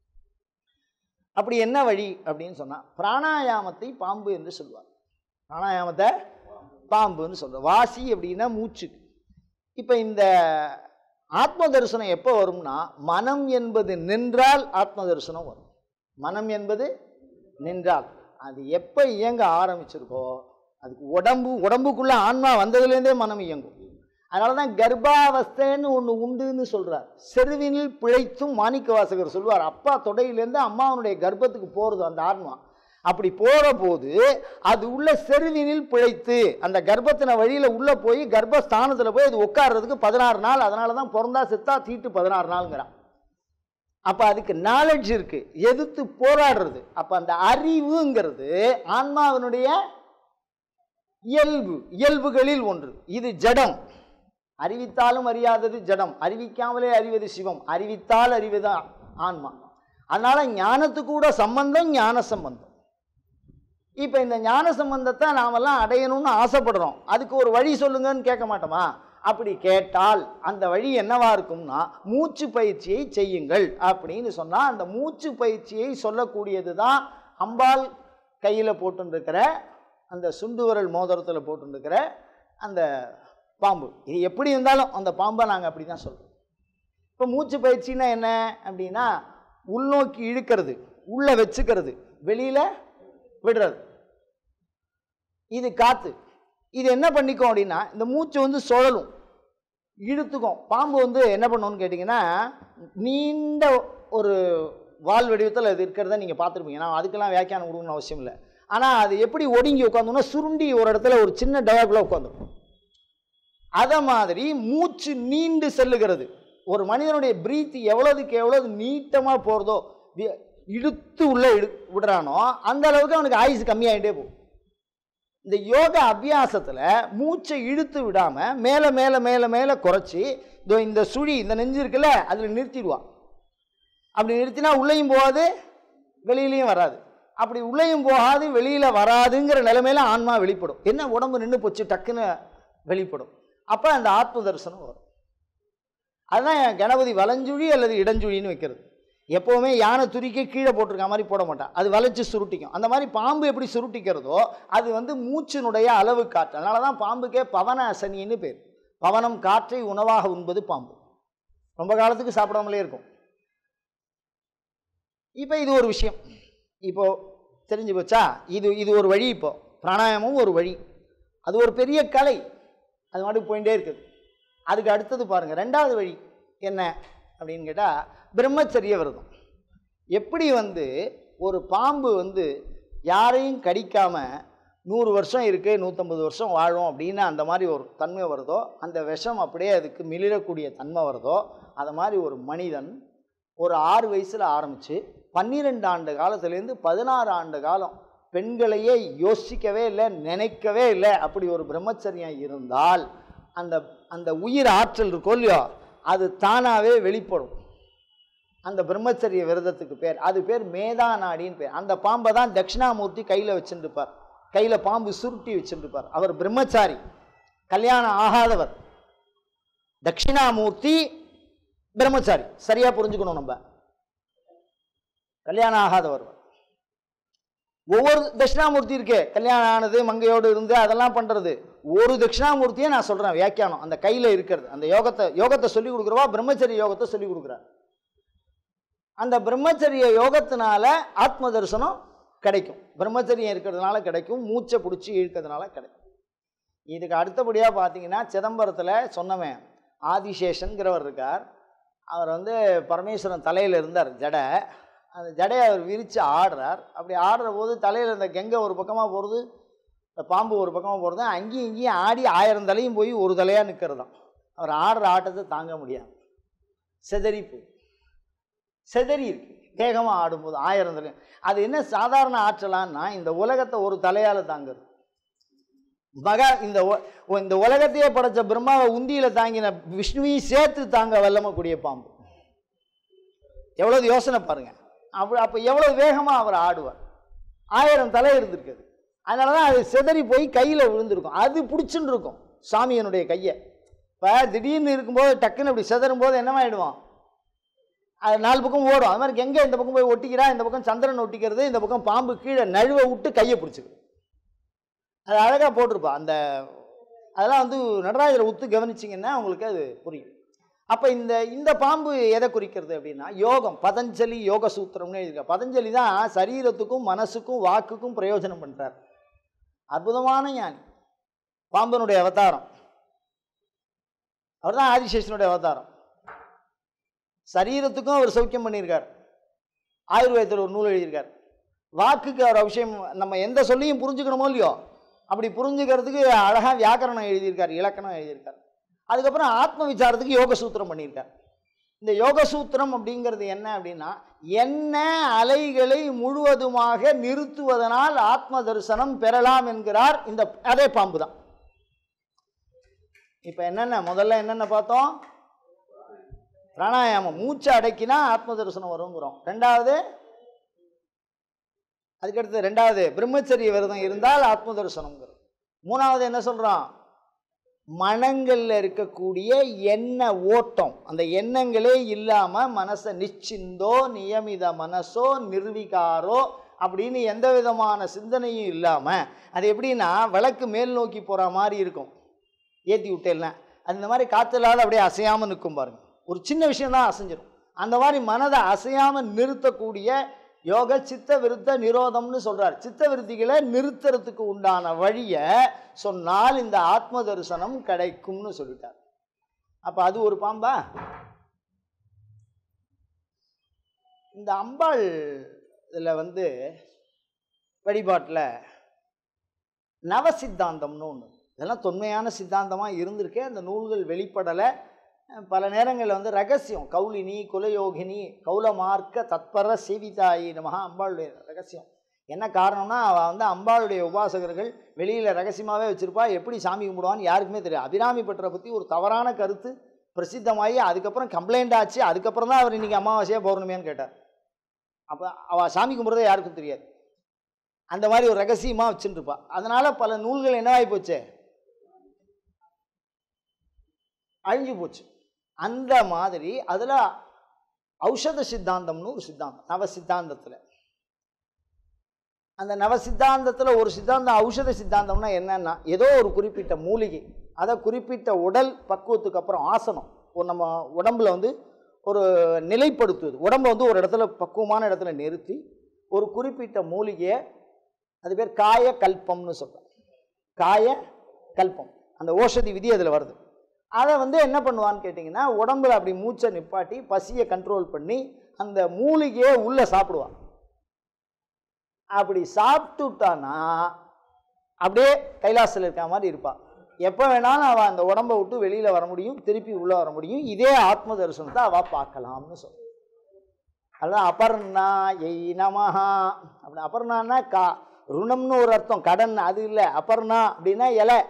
அப்படி என்ன வழி அப்படின்னு சொன்னால், பிராணாயாமத்தை பாம்பு என்று சொல்வார். பிராணாயாமத்தை பாம்புன்னு சொல்ற. வாசி அப்படின்னா மூச்சு. இப்போ இந்த ஆத்ம தரிசனம் எப்போ வரும்னா, மனம் என்பது நின்றால் ஆத்ம தரிசனம் வரும். மனம் என்பது நின்றால். அது எப்போ இயங்க ஆரம்பிச்சிருக்கோ, அதுக்கு உடம்புக்குள்ள ஆன்மா வந்ததுலேருந்தே மனம் இயங்கும். அதனால தான் கர்ப்பாவஸ்தைன்னு ஒன்று உண்டுன்னு சொல்கிறார். செருவினில் பிழைத்தும் மாணிக்க வாசகர் சொல்வார். அப்பா தொடையிலேருந்து அம்மாவனுடைய கர்ப்பத்துக்கு போகிறது அந்த ஆன்மா. அப்படி போகிற போது அது உள்ள செருவினில் பிழைத்து அந்த கர்ப்பத்தின வழியில் உள்ளே போய் கர்ப்பஸ்தானத்தில் போய் அது உட்கார்றதுக்கு 16 நாள். அதனால தான் பிறந்தா செத்தா தீட்டு 16 நாளுங்கிறான். அப்போ அதுக்கு நாலெட்ஜ் இருக்கு, எதிர்த்து போராடுறது. அப்போ அந்த அறிவுங்கிறது ஆன்மாவினுடைய இயல்புகளில் ஒன்று. இது ஜடம். அறிவித்தாலும் அறியாதது ஜடம், அறிவிக்காமலே அறிவது சிவம், அறிவித்தால் அறிவது ஆன்மா. அதனால ஞானத்துக்கு கூட சம்பந்தம் ஞான சம்பந்தம். இப்போ இந்த ஞான சம்பந்தத்தை நாமெல்லாம் அடையணும்னு ஆசைப்படுறோம். அதுக்கு ஒரு வழி சொல்லுங்கன்னு கேட்க மாட்டோமா? அப்படி கேட்டால் அந்த வழி என்னவா இருக்கும்னா, மூச்சு பயிற்சியை செய்யுங்கள் அப்படின்னு சொன்னால், அந்த மூச்சு பயிற்சியை சொல்லக்கூடியது தான் அம்பாள் கையில் போட்டுருக்கிற அந்த சுண்டு விரல் மோதிரத்தில் போட்டுருக்கிற அந்த பாம்பு. இது எப்படி இருந்தாலும் அந்த பாம்பை நாங்கள் அப்படி தான் சொல்கிறோம். இப்போ மூச்சு பயிற்சின்னா என்ன அப்படின்னா, உள்நோக்கி இழுக்கிறது, உள்ளே வச்சுக்கிறது, வெளியில் விடுறது. இது காற்று. இது என்ன பண்ணிக்கும் அப்படின்னா, இந்த மூச்சு சுழலும், இழுத்துக்கும். பாம்பு என்ன பண்ணணும்னு கேட்டிங்கன்னா, நீண்ட ஒரு வால் வடிவத்தில் அது இருக்கிறத நீங்கள் பார்த்துருப்பீங்க. நான் அதுக்கெல்லாம் வியாக்கியானம் கொடுக்கணும்னு அவசியம் இல்லை. ஆனால் அது எப்படி ஒடுங்கி உட்காந்தோம்னா, சுருண்டி ஒரு இடத்துல ஒரு சின்ன டயாக்குள்ளே உட்காந்துருக்கும். அதை மாதிரி மூச்சு நீண்டு செல்லுகிறது. ஒரு மனிதனுடைய பிரீத் எவ்வளவுக்கு எவ்வளவு நீட்டமாக போகிறதோ, இழுத்து உள்ளே விடுறானோ, அந்த அளவுக்கு அவனுக்கு ஆயுசு கம்மியாகிட்டே போகும். இந்த யோக அபியாசத்தில் மூச்சை இழுத்து விடாமல் மேலே மேலே மேலே மேலே குறைச்சி, இந்த சுழி, இந்த நெஞ்சு இருக்குல்ல, அதில் நிறுத்திடுவான். அப்படி நிறுத்தினா உள்ளேயும் போகாது, வெளியிலையும் வராது. அப்படி உள்ளேயும் போகாது, வெளியில் வராதுங்கிற நிலைமையில ஆன்மா வெளிப்படும். என்ன, உடம்பு நின்று போச்சு, டக்குன்னு வெளிப்படும். அப்போ அந்த ஆத்ம தரிசனம் வரும். அதுதான் கணபதி வலஞ்சுழி அல்லது இடஞ்சுழின்னு வைக்கிறது. எப்போவுமே யானை துருக்கி கீழே போட்டிருக்க மாதிரி போட மாட்டான், அது வளைச்சு சுருட்டிக்கும். அந்த மாதிரி பாம்பு எப்படி சுருட்டிக்கிறதோ, அது மூச்சினுடைய அளவு காற்று. அதனால தான் பாம்புக்கே பவன அசனின்னு பேர். பவனம், காற்றை உணவாக உண்பது பாம்பு. ரொம்ப காலத்துக்கு சாப்பிடாமலே இருக்கும். இப்போ இது ஒரு விஷயம், இப்போ தெரிஞ்சு போச்சா? இது ஒரு வழி. இப்போ பிராணாயாமம் ஒரு வழி, அது ஒரு பெரிய கலை, அது மாதிரி போயிட்டே இருக்குது. அதுக்கு அடுத்தது பாருங்கள், 2வது வழி என்ன அப்படின்னு கேட்டால், பிரம்மச்சரிய விரதம். எப்படி ஒரு பாம்பு யாரையும் கடிக்காம 100 வருஷம் இருக்குது, 150 வருஷம் வாழும் அப்படின்னு அந்த மாதிரி ஒரு தன்மை வருதோ, அந்த விஷம் அப்படியே அதுக்கு மிளிரக்கூடிய தன்மை வருதோ, அது மாதிரி ஒரு மனிதன் ஒரு 6 வயசில் ஆரம்பித்து 12 ஆண்டு காலத்துலேருந்து 16 ஆண்டு காலம் பெண்களையே யோசிக்கவே இல்லை, நினைக்கவே இல்லை, அப்படி ஒரு பிரம்மச்சரியம் இருந்தால் அந்த அந்த உயிர் ஆற்றல் இருக்கோ இல்லையோ, அது தானாகவே வெளிப்படும். அந்த பிரம்மச்சரிய விரதத்துக்கு பேர், அது பேர் மேதா நாடின்னு பேர். அந்த பாம்பை தான் தட்சிணாமூர்த்தி கையில் வச்சுருப்பார், கையில் பாம்பு சுருட்டி வச்சுருப்பார். அவர் பிரம்மச்சாரி, கல்யாணம் ஆகாதவர். தட்சிணாமூர்த்தி பிரம்மச்சாரி, சரியா புரிஞ்சுக்கணும். நம்ம கல்யாணம் ஆகாதவர். ஒவ்வொரு தட்சிணாமூர்த்தி இருக்கே, கல்யாணம் ஆனது, மங்கையோடு இருந்து அதெல்லாம் பண்றது. ஒரு தட்சிணாமூர்த்தியை நான் சொல்றேன் வியாக்கியானம், அந்த கையில இருக்கிறது. அந்த யோகத்தை சொல்லி கொடுக்குறவா பிரம்மச்சரிய யோகத்தை சொல்லி கொடுக்குறார். அந்த பிரம்மச்சரிய யோகத்தினால ஆத்ம தரிசனம் கிடைக்கும். பிரம்மச்சரியம் இருக்கிறதுனால கிடைக்கும், மூச்சை பிடிச்சி இழுக்கிறதுனால கிடைக்கும். இதுக்கு அடுத்தபடியாக பார்த்தீங்கன்னா, சிதம்பரத்தில் சொன்னவன் ஆதிசேஷன்கிறவர் இருக்கார். அவர் பரமேஸ்வரன் தலையில் இருந்தார் ஜடை. அந்த ஜடையை அவர் விரித்து ஆடுறார். அப்படி ஆடுற போது தலையில் இந்த கெங்கை ஒரு பக்கமாக போகிறது, இந்த பாம்பு ஒரு பக்கமாக போகிறது. அங்கேயும் இங்கேயும் ஆடி 1000 தலையும் போய் ஒரு தலையாக நிற்கிறது தான். அவர் ஆடுற ஆட்டத்தை தாங்க முடியாது, செதறி போய் செதறி இருக்கு. வேகமாக ஆடும்போது 1000 தலை. அது என்ன சாதாரண ஆற்றலான்னா, இந்த உலகத்தை ஒரு தலையால் தாங்குறது. இந்த உலகத்தையே படைச்ச பிரம்மாவை உந்தியில் தாங்கின விஷ்ணுவையும் சேர்த்து தாங்க வல்லமக்கூடிய பாம்பு. எவ்வளவு யோசனை பாருங்க. அப்போ எவ்வளவு வேகமாக அவர் ஆடுவார். 1000 தலை இருந்திருக்குது. அதனால தான் அது செதறி போய் கையில் விழுந்திருக்கும். அது பிடிச்சுன்னு இருக்கும் சாமியனுடைய கையை. இப்போ திடீர்னு இருக்கும்போது டக்குன்னு அப்படி செதறும் போது என்னமாயிடுவோம், அது 4 பக்கம் ஓடும். அது மாதிரி எங்கே இந்த பக்கம் போய் ஒட்டிக்கிறா, இந்த பக்கம் சந்திரன் ஒட்டிக்கிறது, இந்த பக்கம் பாம்பு கீழே நழுவை விட்டு கையை பிடிச்சிக்கிறது. அது அழகாக போட்டிருப்பா. அதெல்லாம் நடராஜரை உத்து கவனிச்சிங்கன்னா உங்களுக்கு அது புரியும். அப்போ இந்த பாம்பு எதை குறிக்கிறது அப்படின்னா, யோகம். பதஞ்சலி யோக சூத்திரம்னு எழுதியிருக்க. பதஞ்சலி தான் சரீரத்துக்கும் மனசுக்கும் வாக்குக்கும் பிரயோஜனம் பண்ணுறார். அற்புதமான ஞானி, பாம்பனுடைய அவதாரம். அவர் தான் ஆதிசேஷனுடைய அவதாரம். சரீரத்துக்கும் அவர் சௌக்கியம் பண்ணியிருக்கார். ஆயுர்வேதத்தில் ஒரு நூல் எழுதியிருக்கார். வாக்குக்கு அவர் விஷயம், நம்ம எந்த சொல்லியும் புரிஞ்சுக்கணுமோ இல்லையோ, அப்படி புரிஞ்சுக்கிறதுக்கு அழகாக வியாக்கரணம் எழுதியிருக்கார், இலக்கணம் எழுதியிருக்கார். அதுக்கப்புறம் ஆத்ம விசாரத்துக்கு யோக சூத்திரம் பண்ணியிருக்கார். இந்த யோக சூத்திரம் அப்படிங்கிறது என்ன அப்படின்னா, என்ன அலைகளை முழுவதுமாக நிறுத்துவதனால் ஆத்ம தரிசனம் பெறலாம் என்கிறார். அதே பாம்பு தான். இப்போ முதல்ல என்னென்ன பார்த்தோம்? பிராணாயாமம், மூச்சை அடக்கினா ஆத்ம தரிசனம் வருங்கிறோம். அதுக்கடுத்து பிரம்மச்சரிய விரதம் இருந்தால் ஆத்ம தரிசனம்ங்கிறோம். 3வது என்ன சொல்றோம்? மனங்களில் இருக்கக்கூடிய எண்ண ஓட்டம், அந்த எண்ணங்களே இல்லாமல் மனசை நிச்சிந்தோ நியமித மனசோ நிர்விகாரோ அப்படின்னு எந்த விதமான சிந்தனையும் இல்லாமல், அது எப்படின்னா விளக்கு மேல் நோக்கி போகிற மாதிரி இருக்கும், ஏற்றி விட்டேன்னா அது இந்த மாதிரி காற்றுலாத அப்படியே அசையாமல் நிற்கும் பாருங்க. ஒரு சின்ன விஷயம்தான் அசைஞ்சிடும். அந்த மாதிரி மனதை அசையாமல் நிறுத்தக்கூடிய யோக சித்த விருத்த நிரோதம்னு சொல்றார். சித்த விருத்திகளை நிறுத்துறதுக்கு உண்டான வழியை சொன்னால் இந்த ஆத்ம தரிசனம் கிடைக்கும்னு சொல்லிட்டார். அப்ப அது ஒரு பாம்பா? இந்த அம்பாள் இதுல வழிபாட்டில் நவ சித்தாந்தம்னு ஒன்று, இதெல்லாம் தொன்மையான சித்தாந்தமாக இருந்திருக்கே. அந்த நூல்கள் வெளிப்படலை. பல நேரங்களில் ரகசியம், கௌலினி குலயோகினி கௌலமார்க்க தத்பர சேவிதாயி நமஹா, அம்பாளுடைய ரகசியம். என்ன காரணம்னா, அவள் அம்பாளுடைய உபாசகர்கள் வெளியில் ரகசியமாகவே வச்சுருப்பா. எப்படி சாமி கும்பிடுவான்னு யாருக்குமே தெரியாது. அபிராமி பட்டரை பற்றி ஒரு தவறான கருத்து பிரசித்தமாகி அதுக்கப்புறம் கம்ப்ளைண்ட் ஆச்சு. அதுக்கப்புறம் தான் அவர் இன்றைக்கி அமாவாசையாக பௌர்ணமியான்னு கேட்டார். அப்போ அவள் சாமி கும்பிட்றதே யாருக்கும் தெரியாது. அந்த மாதிரி ஒரு ரகசியமாக வச்சுருப்பா. அதனால் பல நூல்கள் என்னவாகி போச்சு, அழிஞ்சு போச்சு. அந்த மாதிரி அதில் ஔஷத சித்தாந்தம்னு ஒரு சித்தாந்தம், நவ சித்தாந்தத்தில். அந்த நவ சித்தாந்தத்தில் ஒரு சித்தாந்தம் ஔஷத சித்தாந்தம்னா என்னன்னா, ஏதோ ஒரு குறிப்பிட்ட மூலிகை, அதை குறிப்பிட்ட உடல் பக்குவத்துக்கு அப்புறம் ஆசனம், நம்ம உடம்புல ஒரு நிலைப்படுத்துவது, உடம்பை ஒரு இடத்துல பக்குவமான இடத்துல நிறுத்தி ஒரு குறிப்பிட்ட மூலிகையை, அது பேர் காய கல்பம்னு சொல்கிறோம். காய கல்பம், அந்த ஓஷதி விதி அதில் வருது. அதை என்ன பண்ணுவான்னு கேட்டிங்கன்னா, உடம்புல அப்படி மூச்சை நிப்பாட்டி பசியை கண்ட்ரோல் பண்ணி அந்த மூலிகையை உள்ளே சாப்பிடுவான். அப்படி சாப்பிட்டுட்டானா அப்படியே கைலாசத்தில் இருக்க மாதிரி இருப்பாள். எப்போ வேணாலும் அவள் அந்த உடம்பை விட்டு வெளியில் வர முடியும், திருப்பி உள்ளே வர முடியும். இதே ஆத்ம தரிசனத்தை அவள் பார்க்கலாம்னு சொல்ல. அதுதான் அபர்ணா எய் நமஹா அப்படி. அபர்ணான்னா ருணம்னு ஒரு அர்த்தம், கடன் அது இல்லை. அபர்ணா அப்படின்னா இலை.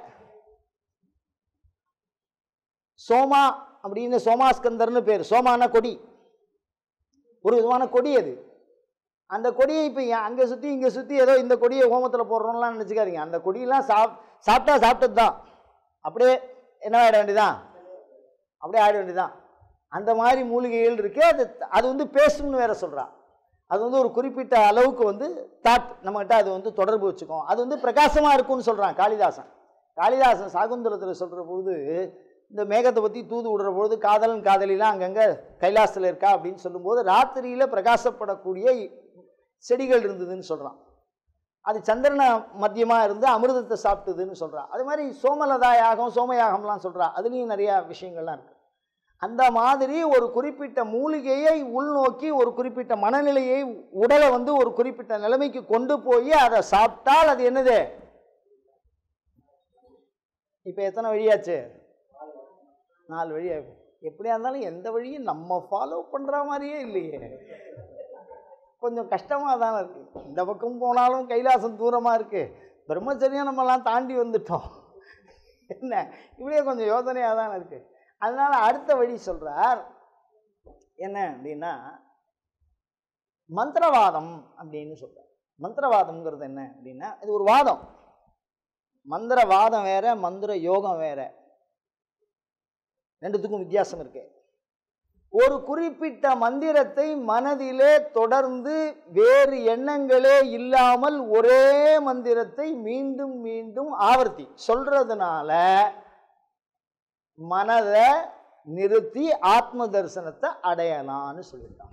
சோமா அப்படின்னு சோமாஸ்கந்தர்னு பேர். சோமான கொடி, ஒரு விதமான கொடி அது. அந்த கொடியை இப்போ அங்கே சுற்றி இங்கே சுற்றி ஏதோ இந்த கொடியை ஹோமத்தில் போடுறோம்லாம் நினச்சிக்காதீங்க. அந்த கொடியெல்லாம் சாப்பிட்டா சாப்பிட்டது தான், அப்படியே என்ன ஆகிட வேண்டியதான், அப்படியே ஆகிட வேண்டியதான். அந்த மாதிரி மூலிகைகள் இருக்கு. அது வந்து பேசும்னு வேற சொல்றா. அது வந்து ஒரு குறிப்பிட்ட அளவுக்கு வந்து தாட் நம்மகிட்ட அது வந்து தொடர்பு வச்சுக்கும். அது வந்து பிரகாசமா இருக்கும்னு சொல்றான் காளிதாசன் சாகுந்தலத்தில் சொல்ற பொழுது, இந்த மேகத்தை பற்றி தூது விடுற பொழுது காதலன் காதலிலாம் அங்கங்கே கைலாசத்தில் இருக்கா அப்படின்னு சொல்லும்போது ராத்திரியில் பிரகாசப்படக்கூடிய செடிகள் இருந்ததுன்னு சொல்கிறான். அது சந்திரன மத்தியமாக இருந்து அமிர்தத்தை சாப்பிட்டுதுன்னு சொல்கிறான். அது மாதிரி சோமலதா யாகம், சோமயாகம்லாம் சொல்கிறா. அதுலேயும் நிறையா விஷயங்கள்லாம் இருக்குது. அந்த மாதிரி ஒரு குறிப்பிட்ட மூலிகையை உள்நோக்கி ஒரு குறிப்பிட்ட மனநிலையை, உடலை வந்து ஒரு குறிப்பிட்ட நிலைமைக்கு கொண்டு போய் அதை சாப்பிட்டால் அது என்னது? இப்போ எத்தனை வழியாச்சு? 4 வழியாகும். எப்படியா இருந்தாலும் எந்த வழியும் நம்ம ஃபாலோ பண்ணுற மாதிரியே இல்லையே, கொஞ்சம் கஷ்டமாக தானே இருக்குது. இந்த பக்கம் போனாலும் கைலாசம் தூரமாக இருக்குது, பிரம்மச்சரியம் நம்மலாம் தாண்டி வந்துட்டோம், என்ன இப்படியே கொஞ்சம் யோசனையாக தானே இருக்குது. அதனால் அடுத்த வழி சொல்கிறார். என்ன அப்படின்னா மந்திரவாதம் அப்படின்னு சொல்கிறார். மந்திரவாதம்ங்கிறது என்ன அப்படின்னா, இது ஒரு வாதம். மந்திரவாதம் வேற, மந்திர யோகம் வேற, ரெண்டுத்துக்கும் வித்தியாசம் இருக்கு. ஒரு குறிப்பிட்ட மந்திரத்தை மனதிலே தொடர்ந்து வேறு எண்ணங்களே இல்லாமல் ஒரே மந்திரத்தை மீண்டும் மீண்டும் ஆவர்த்தி சொல்றதுனால மனதை நிறுத்தி ஆத்ம தரிசனத்தை அடையலான்னு சொல்லிட்டான்.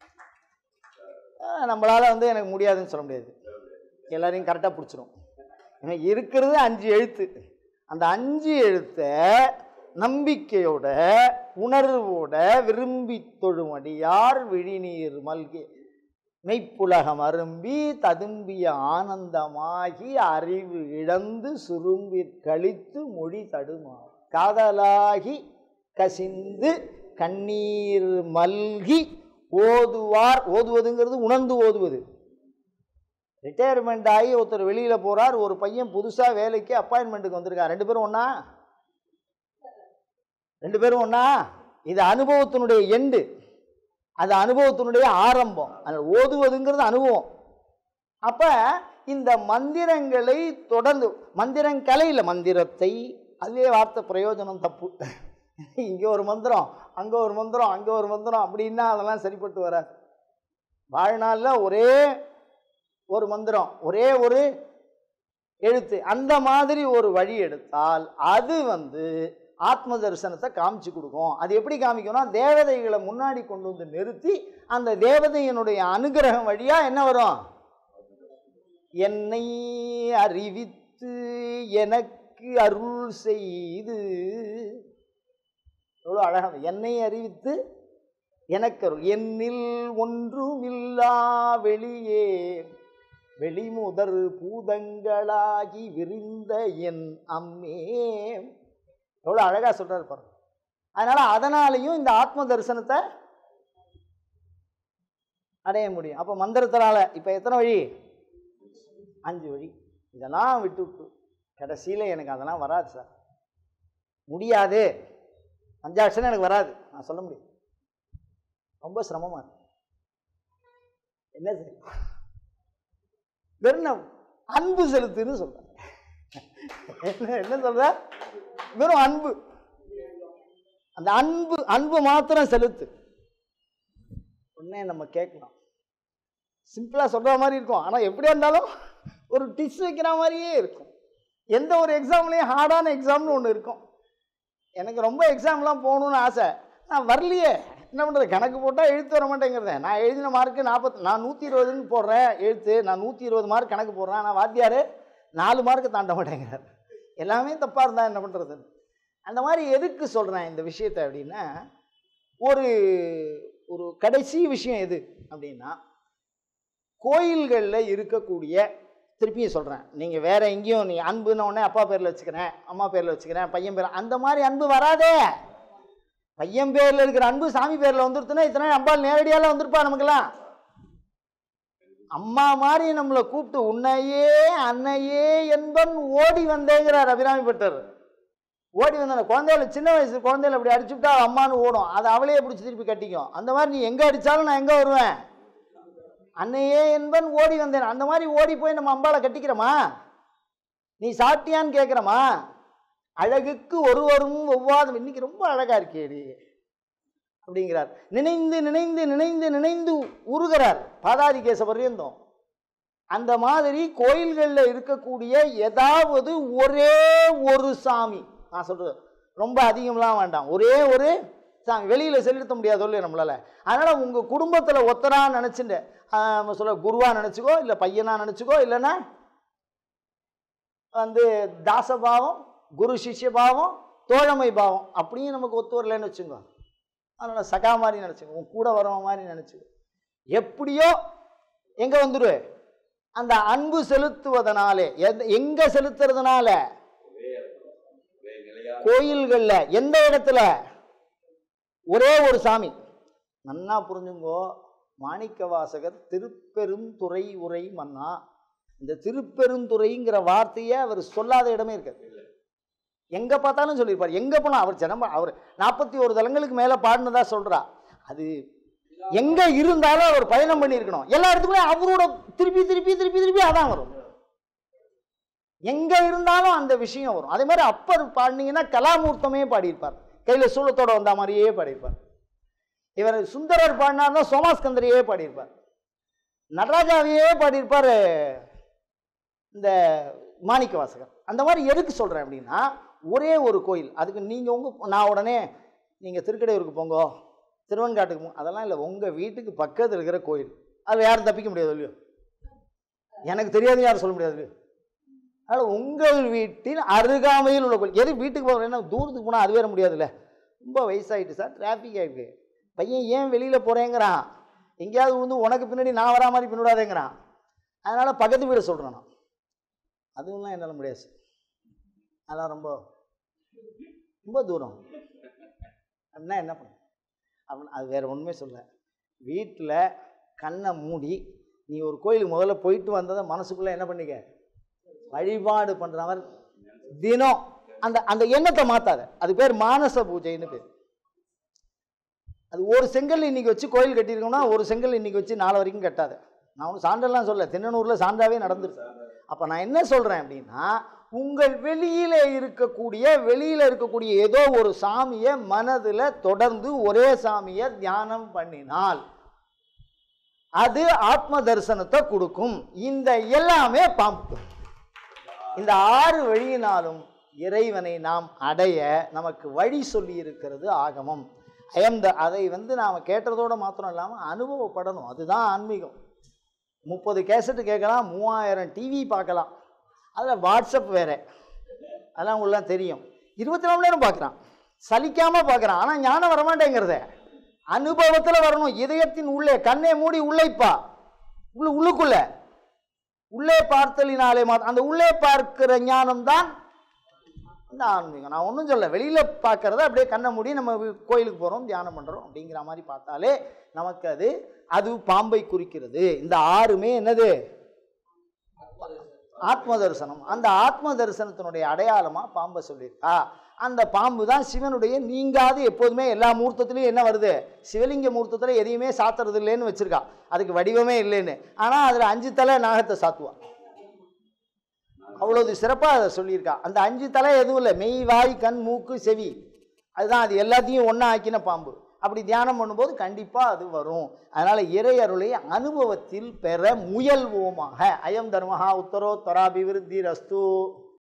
நம்மளால வந்து எனக்கு முடியாதுன்னு சொல்ல முடியாது, எல்லாரையும் கரெக்டாக பிடிச்சிரும். எனக்கு இருக்கிறது 5 எழுத்து. அந்த 5 எழுத்தை நம்பிக்கையோட உணர்வோட விரும்பி தொழுமடியார் விழிநீர் மல்கி மெய்ப்புலகம் அரும்பி ததும்பிய ஆனந்தமாகி அறிவு இழந்து சுரும்பிற் கழித்து மொழி தடுமா காதலாகி கசிந்து கண்ணீர் மல்கி ஓதுவார். ஓதுவதுங்கிறது உணர்ந்து ஓதுவது. ரிட்டையர்மெண்ட் ஆகி ஒருத்தர் வெளியில் போகிறார், ஒரு பையன் புதுசாக வேலைக்கு அப்பாயின்மெண்ட்டுக்கு வந்திருக்கார். 2 பேரும் ஒன்றா? 2 பேரும் ஒன்றா? இது அனுபவத்தினுடைய எண்டு, அது அனுபவத்தினுடைய ஆரம்பம். அது ஓதுவதுங்கிறது அனுபவம். அப்போ இந்த மந்திரங்களை தொடர்ந்து, மந்திரங்கலை இல்லை, மந்திரத்தை, அதுவே வார்த்தை பிரயோஜனம் தப்பு. இங்கே ஒரு மந்திரம், அங்கே ஒரு மந்திரம், அங்கே ஒரு மந்திரம் அப்படின்னா அதெல்லாம் சரிப்பட்டு வராது. வாழ்நாளில் ஒரே ஒரு மந்திரம், ஒரே ஒரு எழுத்து, அந்த மாதிரி ஒரு வழி எடுத்தால் அது வந்து ஆத்ம தரிசனத்தை காமிச்சு கொடுக்கும். அது எப்படி காமிக்கும்னா, தேவதைகளை முன்னாடி கொண்டு வந்து நிறுத்தி அந்த தேவதையினுடைய அனுகிரகம் வழியா என்ன வரும்? என்னை அறிவித்து எனக்கு அருள் செய்து. எவ்வளோ அழகான, என்னை அறிவித்து எனக்கு அருள். என்னில் ஒன்றுமில்லா வெளியே வெளிமுதல் பூதங்களாகி விரிந்த என் அம்மே. எவ்வளோ அழகாக சொல்கிறாரு பாருங்க. அதனாலையும் இந்த ஆத்ம தரிசனத்தை அடைய முடியும். அப்போ மந்திரத்தினால இப்போ எத்தனை வழி? 5 வழி. இதெல்லாம் விட்டு கடைசியில் எனக்கு அதெல்லாம் வராது சார், முடியாது, பஞ்சாட்சரம் எனக்கு வராது, நான் சொல்ல முடியும், ரொம்ப சிரமமாக இருக்கு. என்ன சார்? வெறும் அன்பு செலுத்துன்னு சொல்ற. என்ன சொல்ற? வெறும் அன்பு. அந்த அன்பு மாத்திரம் செலுத்து. உடனே நம்ம கேட்கலாம், சிம்பிளா சொல்ற மாதிரி இருக்கும், ஆனா எப்படியா இருந்தாலும் ஒரு டிஷ் வைக்கிற மாதிரியே இருக்கும். எந்த ஒரு எக்ஸாம்லையும் ஹார்டான எக்ஸாம்னு ஒன்று இருக்கும். எனக்கு ரொம்ப எக்ஸாம்லாம் போகணுன்னு ஆசை, நான் வரலையே, என்ன பண்ணுறது? கணக்கு போட்டால் எழுத்து வர மாட்டேங்கிறத. நான் எழுதின மார்க்கு 40, நான் 120ன்னு போடுறேன் எழுத்து, நான் 120 மார்க் கணக்கு போடுறேன், ஆனால் வாத்தியார் 4 மார்க்கு தாண்ட மாட்டேங்கிறார். எல்லாமே தப்பாக இருந்தால் என்ன பண்ணுறது? அந்த மாதிரி எதுக்கு சொல்கிறேன் இந்த விஷயத்தை அப்படின்னா, ஒரு ஒரு கடைசி விஷயம் எது அப்படின்னா, கோயில்களில் இருக்கக்கூடிய திருப்பியும் சொல்கிறேன், நீங்கள் வேற எங்கேயும் நீ அன்புன்னு உடனே அப்பா பேரில் வச்சுக்கிறேன், அம்மா பேரில் வச்சுக்கிறேன், பையன் பேர், அந்த மாதிரி அன்பு வராதே. பையன் பேரில் இருக்கிற அன்பு சாமி பேரில் வந்துருச்சுன்னா இத்தனை அம்பாள் நேரடியால வந்திருப்பா. நமக்கெல்லாம் அம்மா மாதிரி நம்மளை கூப்பிட்டு உன்னையே அன்னையே என்பன் ஓடி வந்தேங்கிறார் அபிராமி பட்டர். ஓடி வந்த குழந்தையில, சின்ன வயசு குழந்தையில அப்படி அடிச்சுட்டா அம்மானு ஓடும், அதை அவளையே பிடிச்சி திருப்பி கட்டிக்கும். அந்த மாதிரி நீ எங்கே அடித்தாலும் நான் எங்கே வருவேன், அன்னையே என்பன் ஓடி வந்தேன். அந்த மாதிரி ஓடி போய் நம்ம அம்பாளை கட்டிக்கிறோமா? நீ சாப்பிட்டியான்னு கேட்குறமா? அழகுக்கு ஒருவரும் ஒவ்வாதும். இன்னைக்கு ரொம்ப அழகா இருக்கேடி அப்படிங்கிறார். நினைந்து நினைந்து நினைந்து நினைந்து உருகிறார் பாதாதி கேச பர்யந்தம். அந்த மாதிரி கோயில்களில் இருக்கக்கூடிய ஏதாவது ஒரே ஒரு சாமி, நான் சொல்றது ரொம்ப அதிகம்லாம் வேண்டாம், ஒரே ஒரு சாமி வெளியில் செலுத்த முடியாது இல்லை நம்மளால. அதனால் உங்கள் குடும்பத்தில் ஒத்தரான்னு நினச்சிட்டு சொல்ல குருவா நினச்சிக்கோ, இல்லை பையனா நினச்சிக்கோ, இல்லைன்னா தாசபாவம், குரு சிஷ்ய பாவம், தோழமை பாவம் அப்படியும் நமக்கு ஒத்து வரலன்னு வச்சுக்கோ. அதனால் சகா மாதிரி நினச்சிக்கோ, உன் கூட வரவ மாதிரி நினச்சிக்கோ. எப்படியோ எங்கே வந்துடு, அந்த அன்பு செலுத்துவதனாலே. எங்கே செலுத்துறதுனால? கோயில்களில். எந்த இடத்துல? ஒரே ஒரு சாமி. நன்னா புரிஞ்சுங்கோ. மாணிக்க வாசகர் திருப்பெருந்துறை உரை மன்னா, இந்த திருப்பெருந்துறைங்கிற வார்த்தையை அவர் சொல்லாத இடமே இருக்காது. எங்க பார்த்தாலும் சொல்லியிருப்பார். எங்க போனா அவர் அவர் 41 தலங்களுக்கு மேல பாடினதா சொல்றா. அது எங்க இருந்தாலும் அவர் பயணம் பண்ணியிருக்கணும். எல்லா இடத்துக்குமே அவரோட திருப்பி திருப்பி திருப்பி திருப்பி அதான் வரும். எங்க இருந்தாலும் அந்த விஷயம் வரும். அதே மாதிரி அப்பர் பாடினீங்கன்னா கலாமூர்த்தமே பாடியிருப்பார், கையில சூலத்தோட வந்த மாதிரியே பாடியிருப்பார். இவர் சுந்தரர் பாடினார்னா சோமாஸ்கந்தரையே பாடியிருப்பார், நடராஜாவையே பாடியிருப்பார் இந்த மாணிக்க வாசகர். அந்த மாதிரி எதுக்கு சொல்றேன் அப்படின்னா, ஒரே ஒரு கோயில். அதுக்கு நீங்க நான் உடனே நீங்க திருக்கடையூருக்கு போங்க, திருவன்காட்டுக்கு போங்க, அதெல்லாம் இல்லை. உங்க வீட்டுக்கு பக்கத்தில் இருக்கிற கோயில், அதில் யாரும் தப்பிக்க முடியாது இல்லையோ, எனக்கு தெரியாது யாரும் சொல்ல முடியாது இல்லையோ. அதனால் உங்கள் வீட்டில் அருகாமையில் உள்ள கோயில். எது வீட்டுக்கு போகிற, என்ன தூரத்துக்கு போனால் அது வேற முடியாதுல்ல. ரொம்ப வயசாகிட்டு சார், டிராஃபிக் ஆகிருக்கு, பையன் ஏன் வெளியில் போகிறேங்கிறான், எங்கேயாவது உனக்கு பின்னாடி நான் வரா மாதிரி பின்னுடாதேங்கிறான். அதனால் பக்கத்து வீடு சொல்கிறேன் நான். அதுவெல்லாம் என்னால் முடியாது, அதெல்லாம் ரொம்ப ரொம்ப தூரம் அப்படின்னா என்ன பண்ண அப்படின்னு. அது வேறு ஒன்றுமே சொல்ல. வீட்டில் கண்ணை மூடி நீ ஒரு கோயிலுக்கு முதல்ல போயிட்டு வந்ததை மனசுக்குள்ளே என்ன பண்ணிக்க, வழிபாடு பண்ணுற மாதிரி தினம் அந்த அந்த எண்ணத்தை மாற்றாத. அது பேர் மானச பூஜைன்னு பேர். அது ஒரு செங்கல் இன்னைக்கு வச்சு கோயில் கட்டியிருக்கோம்னா ஒரு செங்கல் இன்னைக்கு வச்சு நாளை வரைக்கும் கட்டாத. நான் ஒன்றும் சான்றெல்லாம் சொல்ல, திண்ணனூரில் சான்றாவே நடந்துருக்கு. அப்போ நான் என்ன சொல்கிறேன் அப்படின்னா, உங்கள் வெளியில் இருக்கக்கூடிய ஏதோ ஒரு சாமியை மனதில் தொடர்ந்து ஒரே சாமியை தியானம் பண்ணினால் அது ஆத்ம தரிசனத்தை கொடுக்கும். இந்த எல்லாமே பாம்பு. இந்த 6 வழியினாலும் இறைவனை நாம் அடைய நமக்கு வழி சொல்லி இருக்கிறது ஆகமம். அதை நாம் கேட்டதோடு மாத்திரம் இல்லாமல் அனுபவப்படணும். அதுதான் ஆன்மீகம். 30 கேசட்டு கேட்கலாம், 3000 டிவி பார்க்கலாம், அதில் வாட்ஸ்அப் வேறு, அதெல்லாம் உங்களுக்குலாம் தெரியும். 24 மணி நேரம் பார்க்குறான், சலிக்காமல் பார்க்குறான். ஆனால் ஞானம் வரமாட்டேங்கிறத அனுபவத்தில் வரணும். இதயத்தின் உள்ளே கண்ணை மூடி உள்ளேப்பா, உள்ளுக்குள்ள உள்ளே பார்த்தலினாலே அந்த உள்ளே பார்க்கிற ஞானம் தான் இந்த ஆன்மீகம். நான் ஒன்றும் சொல்ல, வெளியில் பார்க்கறத அப்படியே கண்ணை மூடி நம்ம கோயிலுக்கு போகிறோம், தியானம் பண்ணுறோம் அப்படிங்கிற மாதிரி பார்த்தாலே நமக்கு அது பாம்பை குறிக்கிறது. இந்த 6மே என்னது? ஆத்ம தரிசனம். அந்த ஆத்ம தரிசனத்தினுடைய அடையாளமாக பாம்பை சொல்லியிருக்கா. அந்த பாம்பு தான் சிவனுடைய நீங்காது எப்போதுமே எல்லா மூர்த்தத்திலையும் என்ன வருது, சிவலிங்க மூர்த்தத்தில் எதையுமே சாத்துறது இல்லைன்னு வச்சிருக்கா, அதுக்கு வடிவமே இல்லைன்னு. ஆனால் அதில் 5 தலை நாகத்தை சாத்துவான். அவ்வளவு சிறப்பாக அதை சொல்லியிருக்கா. அந்த 5 தலை எதுவும் இல்லை, மெய் வாய் கண் மூக்கு செவி, அதுதான். அது எல்லாத்தையும் ஒன்றா ஆக்கின பாம்பு. அப்படி தியானம் பண்ணும்போது கண்டிப்பாக அது வரும். அதனால் இறை அருளை அனுபவத்தில் பெற முயல்வோமாக. அயம் தர்மஹா உத்தரோத்தராபிவிருத்தி ரஸ்து.